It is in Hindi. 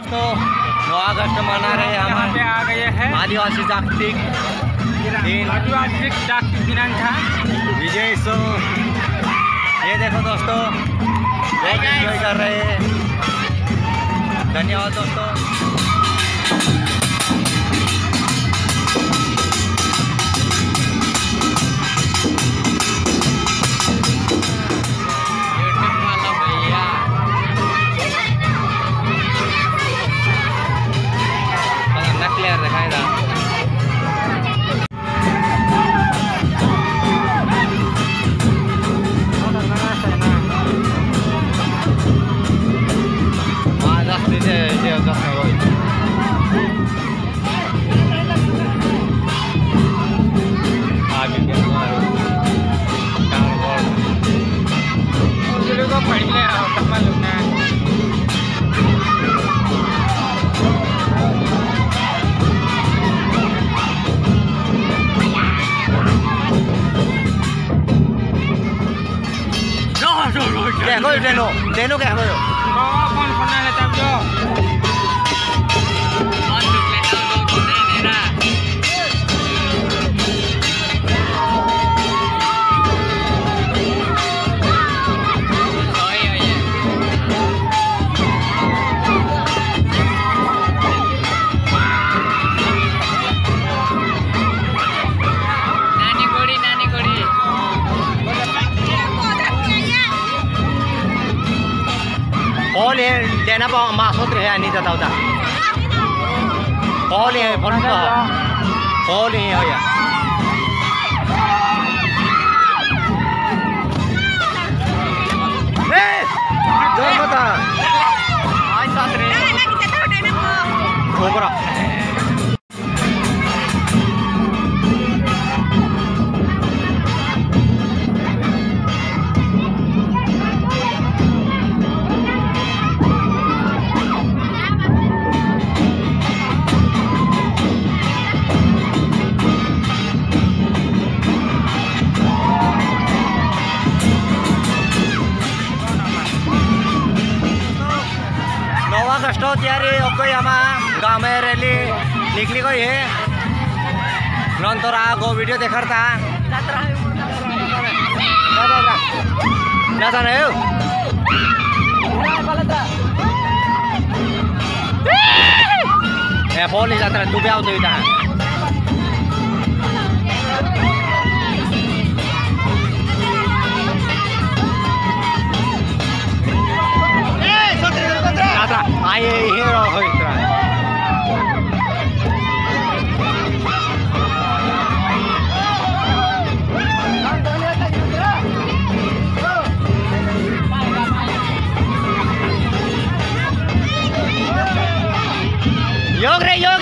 दोस्तों 9 अगस्त मना रहे हैं हम पे आ गए हैं आदिवासी जागतिक दिन था विजय सो। ये देखो दोस्तों बहुत एंजॉय कर रहे हैं। धन्यवाद दोस्तों। क्लियर दिखाएगा। Deno kayak apa yo? Kon pernah letak yo. Paul है देना पाओ मासूत्र है नहीं जाता होता। Paul है Paul का Paul है या जोर बता आज साथ रहे कोबरा तैयारी कोई हम गाँव में रैली निकली गई है। नंतर आगो वीडियो देखा था फोन नहीं जाता तू भी आओ तो इधर आए हीरो हो इतना योग रे योग